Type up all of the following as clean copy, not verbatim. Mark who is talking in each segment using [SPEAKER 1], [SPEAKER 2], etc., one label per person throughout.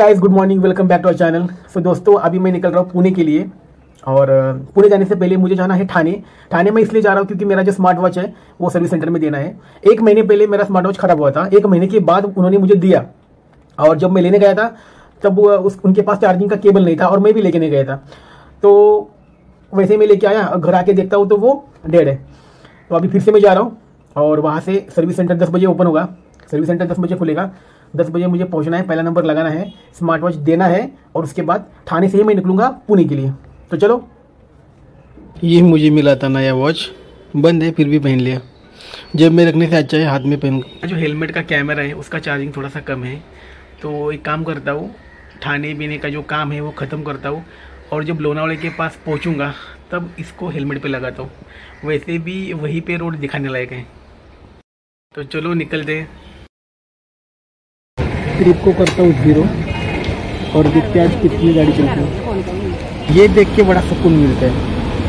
[SPEAKER 1] Guys, good morning, welcome back to our channel. So दोस्तों, अभी मैं निकल रहा हूँ पुणे के लिए। और पुणे जाने से पहले मुझे जाना है ठाणे में इसलिए जा रहा हूँ क्योंकि मेरा जो स्मार्ट वॉच है वो सर्विस सेंटर में देना है। 1 महीने पहले मेरा स्मार्ट वॉच खराब हुआ था, 1 महीने के बाद उन्होंने मुझे दिया। और जब मैं लेने गया था तब उनके पास चार्जिंग का केबल नहीं था और मैं भी लेके नहीं गया था। तो वैसे मैं लेके आया, घर आके देखता हूँ तो वो डेड है। तो अभी फिर से मैं जा रहा हूँ और वहाँ से सर्विस सेंटर 10 बजे ओपन होगा। सर्विस सेंटर 10 बजे खुलेगा। 10 बजे मुझे पहुंचना है, पहला नंबर लगाना है, स्मार्ट वॉच देना है और उसके बाद ठाणे से ही मैं निकलूंगा पुणे के लिए। तो चलो। ये मुझे मिला था नया वॉच, बंद है फिर भी पहन लिया। जेब में रखने से अच्छा है हाथ में पहन। जो हेलमेट का कैमरा है उसका चार्जिंग थोड़ा सा कम है, तो एक काम करता हूँ, ठाणे बीने का जो काम है वो ख़त्म करता हूँ और जब लोनावले के पास पहुँचूँगा तब इसको हेलमेट पे लगाता हूँ। वैसे भी वहीं पे रोड दिखाने लायक है। तो चलो निकलते हैं। ट्रिप को करता हूँ 0 और देखते हैं आज कितनी गाड़ी चलती है। ये देख के बड़ा सुकून मिलता है।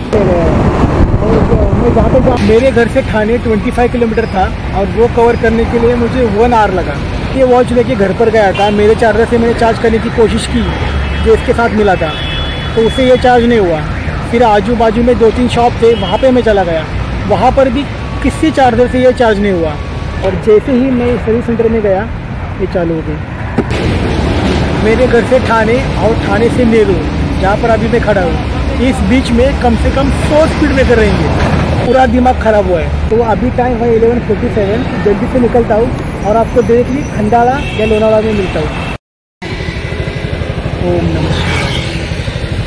[SPEAKER 1] मैं जहाँ तक मेरे घर से ठाणे 25 किलोमीटर था और वो कवर करने के लिए मुझे 1 आवर लगा। ये वॉच लेके घर पर गया था, मेरे चार्जर से मैंने चार्ज करने की कोशिश की जो इसके साथ मिला था, तो उससे ये चार्ज नहीं हुआ। फिर आजू बाजू में 2-3 शॉप थे, वहाँ पे मैं चला गया, वहाँ पर भी किसी चार्जर से ये चार्ज नहीं हुआ। और जैसे ही मैं सर्विस सेंटर में गया ये चालू हो गई। मेरे घर से ठाणे और ठाणे से नेरूर, जहाँ पर अभी मैं खड़ा हूँ, इस बीच में कम से कम 100 स्पीड ब्रेकर रहेंगे। पूरा दिमाग खराब हुआ है। तो अभी टाइम है 11:47। जल्दी से निकलता हूँ और आपको डायरेक्टली खंडाला या लोनावला में मिलता हूँ। ओम नमः शिवाय।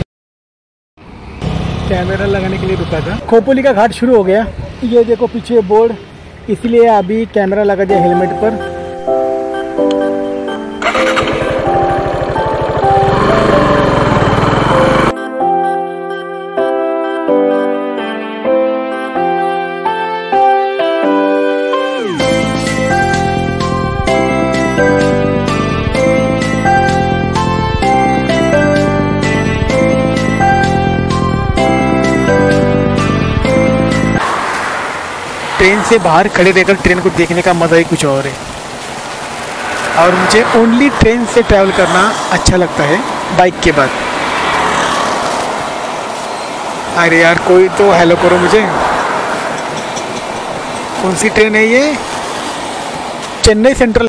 [SPEAKER 1] कैमरा लगाने के लिए रुका था। खोपोली का घाट शुरू हो गया। ये देखो पीछे बोर्ड, इसलिए अभी कैमरा लगा दिया हेलमेट पर। ट्रेन से बाहर खड़े रहकर ट्रेन को देखने का मज़ा ही कुछ और है। और मुझे ओनली ट्रेन से ट्रैवल करना अच्छा लगता है बाइक के बाद। अरे यार, कोई तो हेलो करो मुझे। कौन सी ट्रेन है ये? चेन्नई सेंट्रल।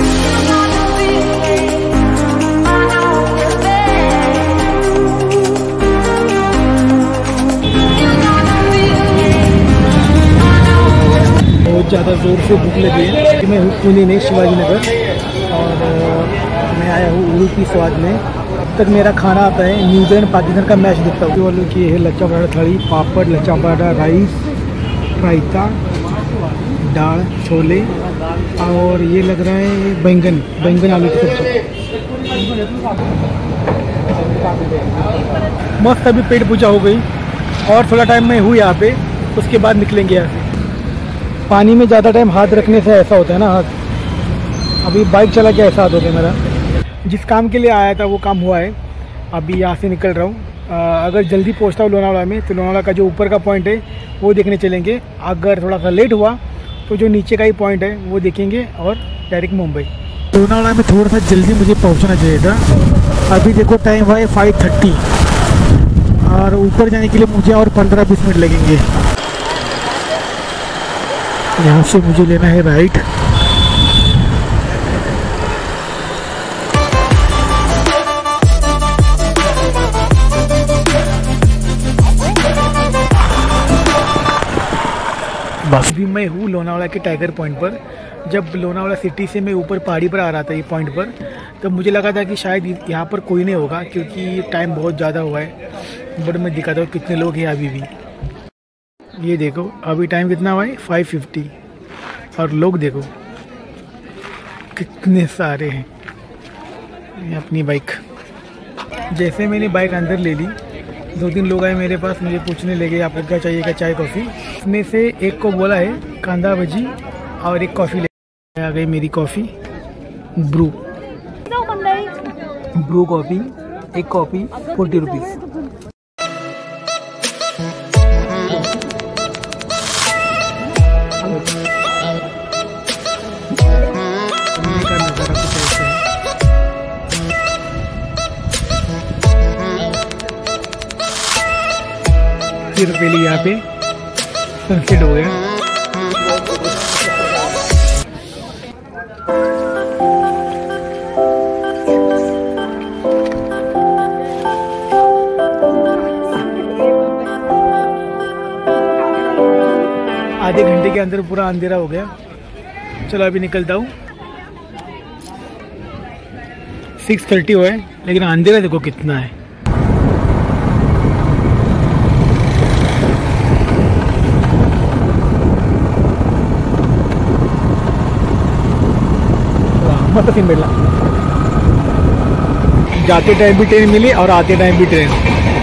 [SPEAKER 1] बहुत ज़्यादा ज़ोर से भूख लगी है कि मैं हूँ पुणे में शिवाजी नगर और मैं आया हूँ उडुपी स्वाद में। अब तक मेरा खाना आता है न्यूजीलैंड पाकिस्तान का मैच देखता हूँ। वालों की है लच्छा पराठा थाली, पापड़, लच्छा पराठा, राइस, रायता, दाल, छोले और ये लग रहा है बैंगन आलू की सब्जी। मस्त। अभी पेट पूजा हो गई और थोड़ा टाइम मैं हूँ यहाँ पे, उसके बाद निकलेंगे यहाँ से। पानी में ज़्यादा टाइम हाथ रखने से ऐसा होता है ना हाथ। अभी बाइक चला के ऐसा हाथ हो गया मेरा। जिस काम के लिए आया था वो काम हुआ है। अभी यहाँ से निकल रहा हूँ। अगर जल्दी पहुँचता हूँ लोनावला में तो लोनावला का जो ऊपर का पॉइंट है वो देखने चलेंगे। अगर थोड़ा सा लेट हुआ तो जो नीचे का ही पॉइंट है वो देखेंगे और डायरेक्ट मुंबई। लोनावला में थोड़ा सा जल्दी मुझे पहुँचना चाहिए था। अभी देखो टाइम हुआ है 5:30 और ऊपर जाने के लिए मुझे और 15-20 मिनट लगेंगे। यहाँ से मुझे लेना है राइट। बस भी मैं हूँ लोनावला के टाइगर पॉइंट पर। जब लोनावला सिटी से मैं ऊपर पहाड़ी पर आ रहा था ये पॉइंट पर, तब मुझे लगा था कि शायद यहाँ पर कोई नहीं होगा क्योंकि टाइम बहुत ज़्यादा हुआ है। बट मैं दिखाता हूँ कितने लोग हैं अभी भी। ये देखो अभी टाइम कितना हुआ है, 5:50 और लोग देखो कितने सारे हैं। ये अपनी बाइक। जैसे मैंने बाइक अंदर ले ली, 2-3 लोग आए मेरे पास, मुझे पूछने लगे आपको क्या चाहिए, क्या चाय कॉफ़ी। इसमें से एक को बोला है कांदा भजी और एक कॉफ़ी ले आ गई मेरी कॉफ़ी ब्रू कॉफ़ी। एक कॉफ़ी 40 रुपीज़। देर पहले यहाँ पे सनसेट हो गया। आधे घंटे के अंदर पूरा अंधेरा हो गया। चलो अभी निकलता हूँ। 6:30 हुआ है, लेकिन अंधेरा देखो कितना है। मत सीन मिला, जाते टाइम भी ट्रेन मिली और आते टाइम भी ट्रेन।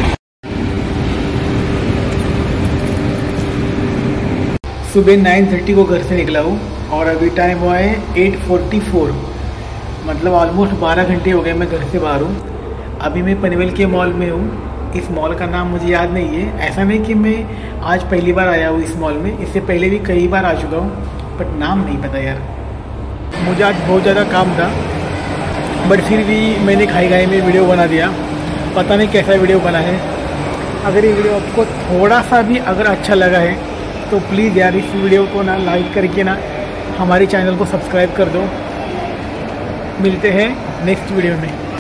[SPEAKER 1] सुबह 9:30 को घर से निकला हूँ और अभी टाइम हुआ है 8:44, मतलब ऑलमोस्ट 12 घंटे हो गए मैं घर से बाहर हूँ। अभी मैं पनवेल के मॉल में हूँ। इस मॉल का नाम मुझे याद नहीं है। ऐसा नहीं कि मैं आज पहली बार आया हूँ इस मॉल में, इससे पहले भी कई बार आ चुका हूँ, बट नाम नहीं पता यार। मुझे आज बहुत ज़्यादा काम था, बट फिर भी मैंने खाई खाई में वीडियो बना दिया। पता नहीं कैसा वीडियो बना है। अगर ये वीडियो आपको थोड़ा सा भी अगर अच्छा लगा है तो प्लीज़ यार इस वीडियो को ना लाइक करके ना हमारे चैनल को सब्सक्राइब कर दो। मिलते हैं नेक्स्ट वीडियो में।